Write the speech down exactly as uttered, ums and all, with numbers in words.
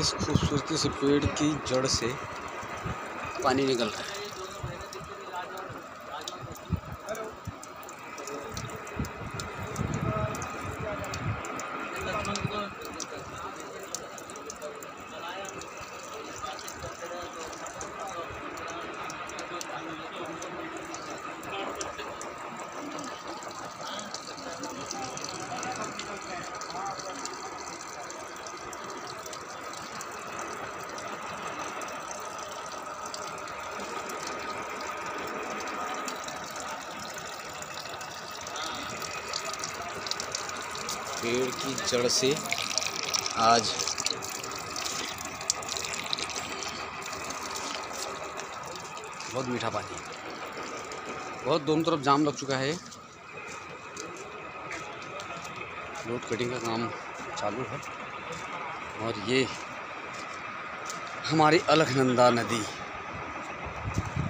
किस खूबसूरती से पेड़ की जड़ से पानी निकल रहा है। पेड़ की जड़ से आज बहुत मीठा पानी, बहुत दोनों तरफ जाम लग चुका है। रोड कटिंग का काम चालू है और ये हमारी अलकनंदा नदी।